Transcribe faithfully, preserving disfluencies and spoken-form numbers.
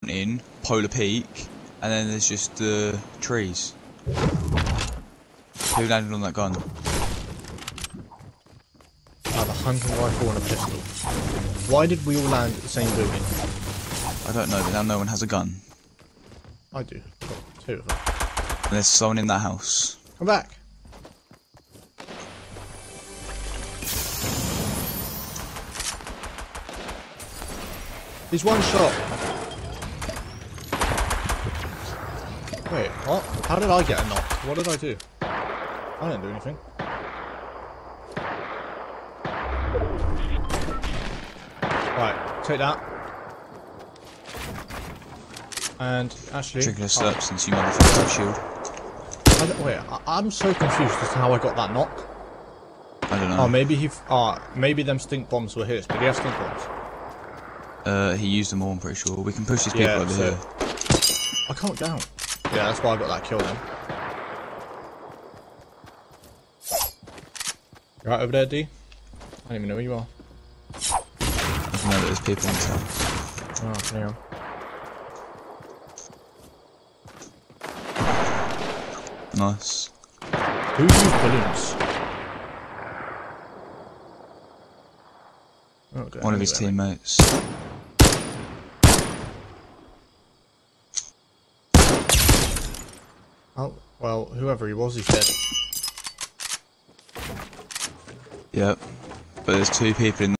in Polar Peak, and then there's just the uh, trees. Who landed on that gun? I have a hunting rifle and a pistol. Why did we all land at the same building? I don't know, but now no one has a gun. I do. I've got two of them. And there's someone in that house. Come back. He's one shot. Wait, what? How did I get a knock? What did I do? I didn't do anything. Right, take that. And actually, Trigger slurp since you motherfucker have shield. I don't- wait, I, I'm so confused as to how I got that knock. I don't know. Oh, maybe he. Ah, oh, maybe them stink bombs were his. Did he have stink bombs? Uh, he used them all, I'm pretty sure. We can push these people Yeah, over so- here. I can't down. Yeah, that's why I got that kill then. You right over there, D? I don't even know where you are. I don't know that there's people in this house. Oh, hang on. Nice. Who used balloons? Okay, One of his anyway. teammates. Oh, well, whoever he was, he's dead. Yep. But there's two people in